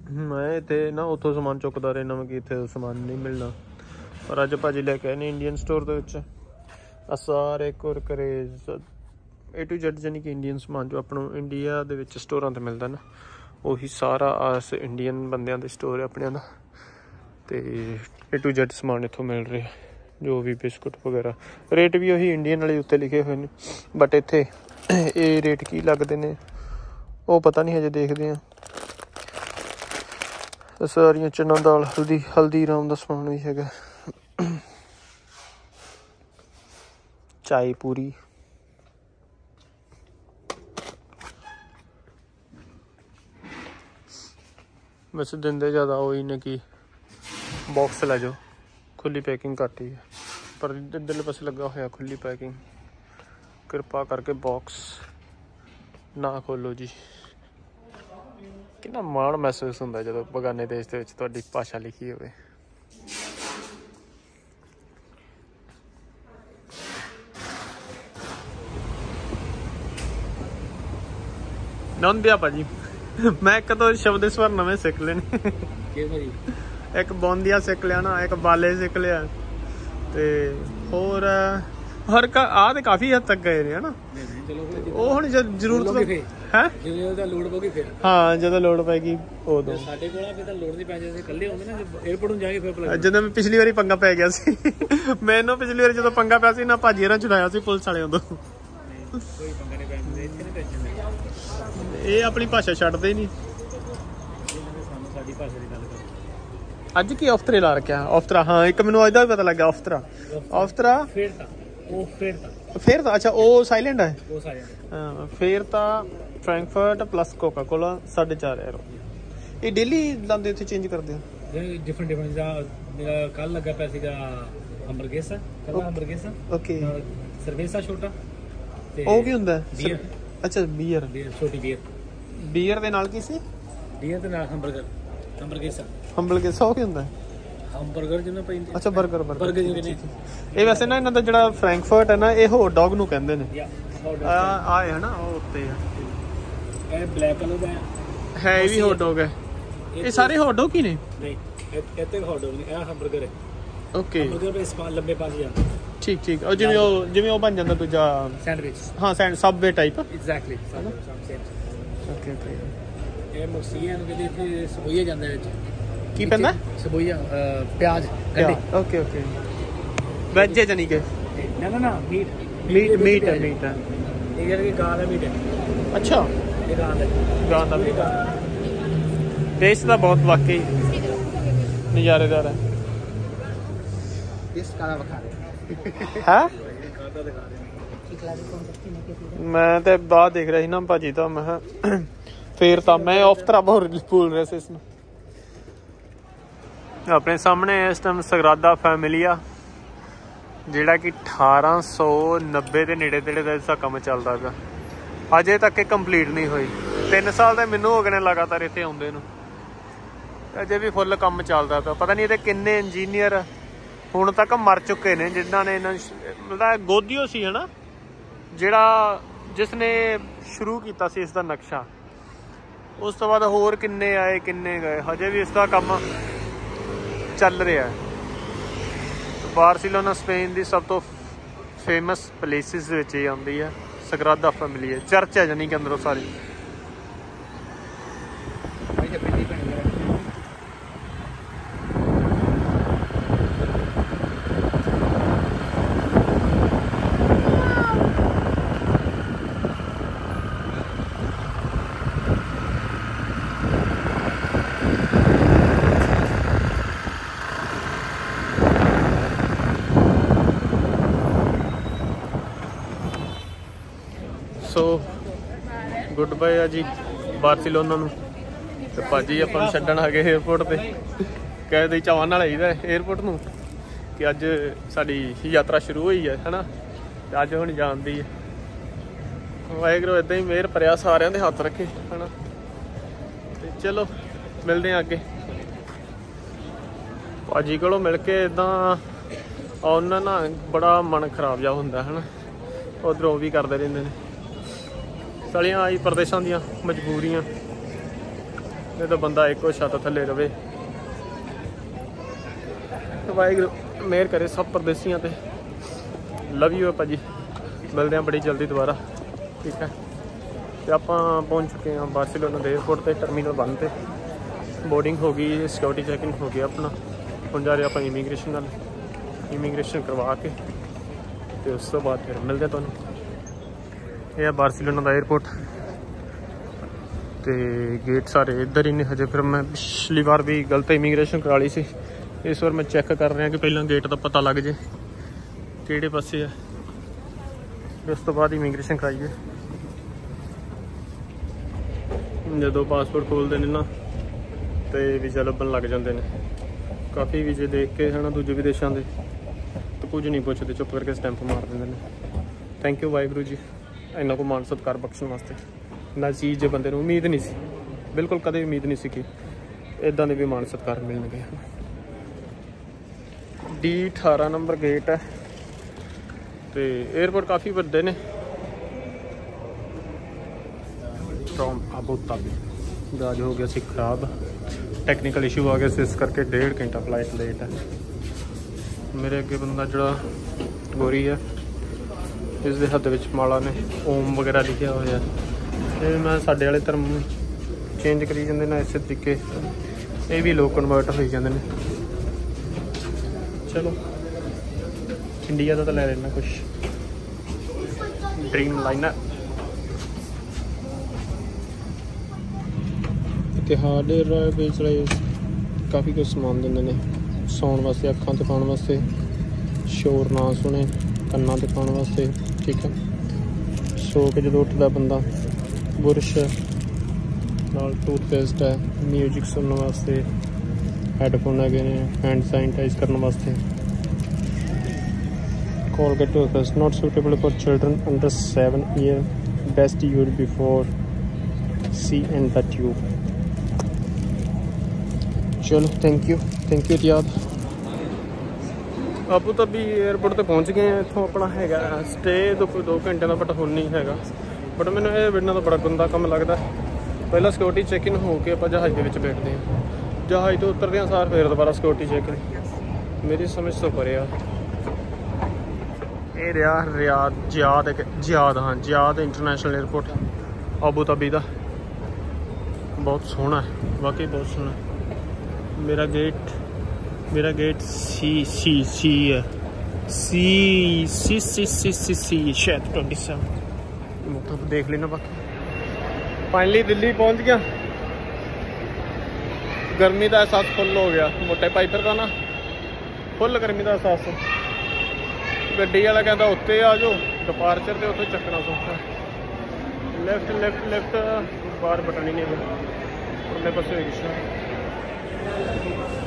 ਮੈਂ ਇੱਥੇ ਨਾ ਉੱਥੋਂ ਸਮਾਨ ਚੁੱਕਦਾ ਰਹਿਣਾ ਵਾ ਕਿ ਇੱਥੇ ਸਮਾਨ ਨਹੀਂ ਮਿਲਣਾ, ਪਰ ਅੱਜ ਭਾਜੀ ਲੈ ਕੇ ਆਏ ਨੇ ਇੰਡੀਅਨ ਸਟੋਰ ਦੇ ਵਿੱਚ ਆ ਸਾਰੇ ਕੁਰਕਰੇ A to Z, ਯਾਨੀ ਕਿ ਇੰਡੀਅਨ ਸਮਾਨ ਜੋ ਆਪਾਂ ਨੂੰ ਇੰਡੀਆ ਦੇ ਵਿੱਚ ਸਟੋਰਾਂ 'ਤੇ ਮਿਲਦਾ ਨਾ, ਉਹੀ ਸਾਰਾ ਆਸ ਇੰਡੀਅਨ ਬੰਦਿਆਂ ਦੇ ਸਟੋਰ ਆਪਣਿਆਂ ਦਾ। ਅਤੇ A to Z ਸਮਾਨ ਇੱਥੋਂ ਮਿਲ ਰਿਹਾ, ਜੋ ਵੀ ਬਿਸਕੁਟ ਵਗੈਰਾ। ਰੇਟ ਵੀ ਉਹੀ ਇੰਡੀਅਨ ਵਾਲੇ ਉੱਤੇ ਲਿਖੇ ਹੋਏ ਨੇ, ਬਟ ਇੱਥੇ ਇਹ ਰੇਟ ਕੀ ਲੱਗਦੇ ਨੇ ਉਹ ਪਤਾ ਨਹੀਂ, ਹਜੇ ਦੇਖਦੇ ਹਾਂ। ਸਾਰੀਆਂ ਚਨਾ ਦਾਲ, ਹਲਦੀਰਾਮ ਦਾ ਸਮਾਨ ਵੀ ਹੈਗਾ, ਚਾਏ ਪੂਰੀ। ਵੈਸੇ ਦਿੰਦੇ ਜ਼ਿਆਦਾ ਉਹੀ ਨੇ ਕਿ ਬਾਕਸ ਲੈ ਜਾਓ, ਖੁੱਲੀ ਪੈਕਿੰਗ ਘੱਟ ਹੀ ਹੈ, ਪਰ ਇੱਧਰਲੇ ਪਾਸੇ ਲੱਗਾ ਹੋਇਆ ਖੁੱਲੀ ਪੈਕਿੰਗ। ਕਿਰਪਾ ਕਰਕੇ ਬਾਕਸ ਨਾ ਖੋਲੋ ਜੀ। ਕਿੰਨਾ ਮਾਣ ਮਹਿਸੂਸ ਹੁੰਦਾ ਜਦੋਂ ਬਗਾਨੇ ਦੇਸ਼ ਦੇ ਵਿੱਚ ਤੁਹਾਡੀ ਭਾਸ਼ਾ ਲਿਖੀ ਹੋਵੇ। ਨੌਂਦਿਆ ਭਾਜੀ, ਮੈਂ ਇੱਕ ਦੋ ਸ਼ਬਦ ਸਵਰ ਨਵੇਂ ਸਿੱਖ ਲੈਣੇ। ਇੱਕ ਬੌਂਦੀਆ ਸਿੱਖ ਲਿਆ ਨਾ, ਇੱਕ ਬਾਲੇ ਸਿੱਖ ਲਿਆ, ਤੇ ਹੋਰ ਆਹ ਤੇ ਕਾਫੀ ਹੱਦ ਤੱਕ ਗਏ ਨੇ ਹਨਾ। ਉਹ ਹੁਣ ਜ਼ਰੂਰਤ ਹੈ, ਹਾਂ ਜਦੋਂ ਲੋੜ ਪੈਗੀ ਉਦੋਂ। ਸਾਡੇ ਕੋਲ ਫਿਰ ਤਾਂ ਲੋੜ ਨਹੀਂ ਪੈ ਜਾਂਦੀ, ਇਕੱਲੇ ਹੁੰਦੇ ਨਾ 에어ਪੋਰਟ ਨੂੰ ਜਾ ਕੇ ਫਿਰ। ਜਦੋਂ ਮੈਂ ਪਿਛਲੀ ਵਾਰੀ ਪੰਗਾ ਪੈ ਗਿਆ ਸੀ, ਮੈਨੂੰ ਪਿਛਲੀ ਵਾਰੀ ਜਦੋਂ ਪੰਗਾ ਪਿਆ ਸੀ ਨਾ, ਭਾਜੀ ਇਹਨਾਂ ਛੁਡਾਇਆ ਸੀ ਪੁਲਿਸ ਵਾਲਿਆਂ ਤੋਂ। ਕੋਈ ਪੰਗਾ ਨਹੀਂ ਪੈਂਦਾ ਇੱਥੇ, ਨਹੀਂ ਟੈਨਸ਼ਨ। ਇਹ ਆਪਣੀ ਭਾਸ਼ਾ ਛੱਡਦੇ ਹੀ ਨਹੀਂ। ਸਾਨੂੰ ਸਾਡੀ ਭਾਸ਼ਾ ਦੀ ਗੱਲ ਕਰੋ। ਅੱਜ ਕੀ ਅਫਤਰੇ ਲਾ ਰੱਖਿਆ? ਅਫਤਰਾ, ਹਾਂ ਇੱਕ ਮੈਨੂੰ ਅੱਜ ਦਾ ਵੀ ਪਤਾ ਲੱਗਾ। ਅਫਤਰਾ ਫਿਰ ਤਾਂ ਅੱਛਾ ਉਹ ਸਾਇਲੈਂਟ ਹੈ। ਹਾਂ ਫਿਰ ਤਾਂ Frankfurt plus Coca Cola 4.5 euro. ਇਹ ਡੇਲੀ ਲਾਉਂਦੇ ਇੱਥੇ ਚੇਂਜ ਕਰਦੇ ਹੋ? ਡਿਫਰੈਂਟ ਮੇਰਾ ਕੱਲ ਲੱਗਾ ਪਿਆ ਸੀਗਾ ਹੰਬਰਗੇਸਾ, ਓਕੇ। ਸਰਵੇਸਾ ਛੋਟਾ, ਤੇ ਉਹ ਕੀ ਹੁੰਦਾ? ਬੀਅਰ। ਅੱਛਾ ਬੀਅਰ, ਛੋਟੀ ਬੀਅਰ ਦੇ ਨਾਲ ਕੀ ਸੀ? ਬੀਅਰ ਦੇ ਨਾਲ ਹੰਬਰਗੇਸਾ ਉਹ ਕੀ ਹੁੰਦਾ? ਹੰਬਰਗਰ ਜਿਵੇਂ ਪੈਂਦੇ। ਅੱਛਾ ਬਰਗਰ ਜਿਵੇਂ ਨੇ। ਇਹ ਵੈਸੇ ਨਾ ਇਹਨਾਂ ਦਾ ਜਿਹੜਾ ਫਰੈਂਕਫਰਟ ਹੈ ਨਾ, ਇਹ ਹੌਟ ਡੌਗ ਨੂੰ ਕਹਿੰਦੇ ਨੇ। ਆ ਹੈ ਨਾ ਉਹ ਉੱਤੇ ਆ, ਇਹ ਬਲੈਕ ਕਲਰ ਦਾ ਹੈ, ਇਹ ਵੀ ਹੌਟ ਡੌਗ ਹੈ। ਇਹ ਸਾਰੇ ਹੌਟ ਡੌਗ ਹੀ ਨੇ? ਨਹੀਂ, ਇੱਥੇ ਹੌਟ ਡੌਗ ਨਹੀਂ, ਇਹ ਹੰਬਰਗਰ ਹੈ। ਓਕੇ, ਹੰਬਰਗਰ ਇਸ ਲੰਬੇ ਪਾਸੇ ਜਾਂਦਾ। ਠੀਕ। ਉਹ ਜਿਵੇਂ ਉਹ ਬਣ ਜਾਂਦਾ ਦੂਜਾ ਸੈਂਡਵਿਚ। ਹਾਂ ਸਬਵੇ ਟਾਈਪ। ਐਗਜ਼ੈਕਟਲੀ। ਓਕੇ। ਇਹ ਮਕਸੀਆਂ ਨੂੰ ਕਹਿੰਦੇ ਇੱਥੇ ਸਬੋਈਆ ਜਾਂਦਾ ਵਿੱਚ। ਕੀ ਪੈਂਦਾ? ਸਬੋਈਆ, ਪਿਆਜ਼ ਕੱਢੇ। ਓਕੇ ਵੈਜ ਹੈ ਜਾਨੀ ਕਿ? ਨਾ ਮੀਟ ਹੈ। ਇਹ ਜਿਹੜਾ ਕਿ ਗਾਂ ਦਾ ਮੀਟ ਹੈ। ਅੱਛਾ, ਇਹ ਗਾਂ ਦਾ ਮੀਟ। ਟੇਸਟ ਤਾਂ ਬਹੁਤ ਵਾਕਈ ਨਜ਼ਾਰੇਦਾਰ ਹੈ। ਮੈਂ ਤੇ ਬਾਹਰ ਦੇਖ ਰਿਹਾ ਸੀ ਨਾ ਭਾਜੀ, ਤਾਂ ਮੈਂ ਫੇਰ ਤਾਂ ਮੈਂ ਅਫਤਰਾ ਬਹੁਤ ਭੁੱਲ ਰਿਹਾ ਸੀ ਇਸਨੂੰ। ਆਪਣੇ ਸਾਹਮਣੇ ਇਸ ਟਾਈਮ ਸਗਰਾਦਾ ਫੈਮਿਲੀਆ, ਜਿਹੜਾ ਕਿ 1890 ਦੇ ਨੇੜੇ ਤੇੜੇ ਦਾ ਇਸਦਾ ਕੰਮ ਚੱਲਦਾ ਪਿਆ। ਅਜੇ ਤੱਕ ਇਹ ਕੰਪਲੀਟ ਨਹੀਂ ਹੋਈ। 3 ਸਾਲ ਤਾਂ ਮੈਨੂੰ ਹੋ ਗਏ ਨੇ ਲਗਾਤਾਰ ਇੱਥੇ ਆਉਂਦੇ ਨੂੰ, ਅਜੇ ਵੀ ਫੁੱਲ ਕੰਮ ਚੱਲਦਾ ਪਿਆ। ਪਤਾ ਨਹੀਂ ਇਹਦੇ ਕਿੰਨੇ ਇੰਜੀਨੀਅਰ ਹੁਣ ਤੱਕ ਮਰ ਚੁੱਕੇ ਨੇ, ਜਿਨ੍ਹਾਂ ਨੇ ਇਹਨਾਂ ਮਤਲਬ ਗੋਦੀਓ ਸੀ ਹੈ ਨਾ, ਜਿਸ ਨੇ ਸ਼ੁਰੂ ਕੀਤਾ ਸੀ ਇਸ ਦਾ ਨਕਸ਼ਾ। ਉਸ ਤੋਂ ਬਾਅਦ ਹੋਰ ਕਿੰਨੇ ਆਏ ਕਿੰਨੇ ਗਏ, ਹਜੇ ਵੀ ਇਸ ਦਾ ਕੰਮ ਚੱਲ ਰਿਹਾ। ਬਾਰਸੀਲੋਨਾ ਸਪੇਨ ਦੀ ਸਭ ਤੋਂ ਫੇਮਸ ਪਲੇਸਿਸ ਦੇ ਵਿੱਚ ਹੀ ਆਉਂਦੀ ਹੈ ਸਗਰਾਦਾ ਫੈਮਿਲੀਆ। ਚਰਚ ਹੈ ਜਾਨੀ ਕਿ ਅੰਦਰੋਂ ਸਾਰੀ। ਸੋ ਗੁੱਡ ਬਾਏ ਆ ਜੀ ਬਾਰਸੀਲੋਨਾ ਨੂੰ। ਤੇ ਭਾਜੀ ਆਪਾਂ ਨੂੰ ਛੱਡਣ ਆ ਗਏ ਏਅਰਪੋਰਟ ਤੇ। ਕਹਿੰਦੇ ਚਾਵਾਂ ਨਾਲ ਆਈਦਾ ਏਅਰਪੋਰਟ ਨੂੰ ਕਿ ਅੱਜ ਸਾਡੀ ਯਾਤਰਾ ਸ਼ੁਰੂ ਹੋਈ ਹੈ ਹਨਾ, ਤੇ ਅੱਜ ਹੁਣ ਜਾਂਦੀ ਹੈ। ਵਾਹਿਗੁਰੂ ਇੱਦਾਂ ਹੀ ਮਿਹਰ ਭਰਿਆ ਸਾਰਿਆਂ ਦੇ ਹੱਥ ਰੱਖੇ ਹਨਾ। ਤੇ ਚਲੋ ਮਿਲਦੇ ਹਾਂ ਅੱਗੇ। ਭਾਜੀ ਕੋਲੋਂ ਮਿਲ ਕੇ ਇੱਦਾਂ ਉਹਨਾਂ ਨਾਲ ਬੜਾ ਮਨ ਖਰਾਬ ਜਿਹਾ ਹੁੰਦਾ ਹਨਾ। ਉੱਧਰੋਂ ਉਹ ਵੀ ਕਰਦੇ ਰਹਿੰਦੇ ਨੇ ਸਾਲੀਆਂ ਆਈ ਪ੍ਰਦੇਸ਼ਾਂ ਦੀਆਂ ਮਜਬੂਰੀਆਂ। नहीं तो बंदा एको छत थले रवे। वाहिगुरू मेहर करे सब परदेसियां ते। लव यू भाजी, मिलते हैं बड़ी जल्दी दोबारा, ठीक है। तो आप पहुँच चुके हैं बार्सिलोना के एयरपोर्ट पर, टर्मीनल 1 पे बोर्डिंग हो गई, सिक्योरिटी चैकिंग हो गया अपना। हम जा रहे हैं इमीग्रेशन नाल, इमीग्रेशन करवा के तो उस तो बाद फिर मिलते हैं तुहानूं। यह बार्सिलोना का एयरपोर्ट तो गेट सारे इधर ही ने। हजे फिर मैं पिछली बार भी गलत इमीग्रेशन करा ली सी, इस बार मैं चेक कर रहा कि पहला गेट का पता लग जाए किहड़े पासे है, फिर उस तो बाद इमीग्रेशन कराइए। जो पासपोर्ट खोलते हैं ना तो वीज़ा लभन लग जाते हैं। काफ़ी वीज़े देख के है ना दूजे विदेशों के, तो कुछ नहीं पूछते, चुप करके स्टैंप मार देंगे ने। थैंक यू वाहिगुरू जी इन्हों को मान सत्कार बख्शण वास्ते। ना चीज़ जो बंदे उम्मीद नहीं सी, बिल्कुल कदे उम्मीद नहीं सी कि इदां दे भी मान सत्कार मिलणगे। D18 नंबर गेट है तो एयरपोर्ट काफ़ी वड्डे ने। फ्रॉम अबू धाबी जहाज हो गया सी खराब, टैक्नीकल इशू आ गया इस करके 1.5 घंटा फ्लाइट लेट है। मेरे अगे बंदा जड़ा गोरी है, इसके हथ विच माला ने ओम वगैरह लिखा हुआ है। मैं साडे वाले धर्म चेंज करी जाते ना इस तरीके, ये भी लोग कन्वर्ट हो जाते हैं। चलो इंडिया का तो ले लेना कुछ, ड्रीम लाइनर। इतिहाद बेच रहे काफ़ी कुछ समान देंगे ने, सौन वास्ते, अखां ते पाउण वास्ते, शोर ना सुने कन्नां ते पाउण वास्ते, ठीक है। सो के जो उठदा बंदा बुरश नाल टूथपेस्ट है, म्यूजिक सुनने वास्ते हैडफोन है, हैंड सैनिटाइज करने वास्ते। Colgate toothpaste not suitable for children under 7 years, best used before C and the tube। चलो thank you Etihad. Abu Dhabi airport तो पहुँच गए हैं। इतों अपना है स्टे तो कोई 2 घंटे का, बट हुण नहीं है। बट मैंने ये बिड़ना तो बड़ा गंदा काम लगता। पहला सिक्योरिटी चैक इन हो के आप जहाज़ के बैठते हैं, जहाज़ तो उतरदे सार फिर दोबारा सिक्योरिटी चैक इन। मेरी समझ तो परे आ। ये रहा Zayed international airport Abu Dhabi का। बहुत सोहना है, वाकई बहुत सोहना है। मेरा गेट सी है, सी शायद 27 मतलब देख लेना। बाकी फाइनली दिल्ली पहुंच गया। गर्मी का एहसास फुल हो गया, मोटे पाइपर का ना फुल गर्मी का एहसास। गड्डी वाला कहता उत्ते आ जाओ डिपार्चर से, उत्थे चकना सौखा। लेफ्ट बाहर बटन ही नहीं है, उरले पासे रिक्शा।